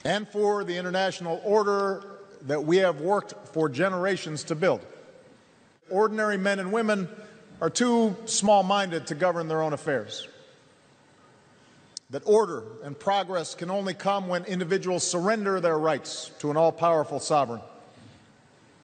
and for the international order that we have worked for generations to build. Ordinary men and women are too small-minded to govern their own affairs. That order and progress can only come when individuals surrender their rights to an all-powerful sovereign.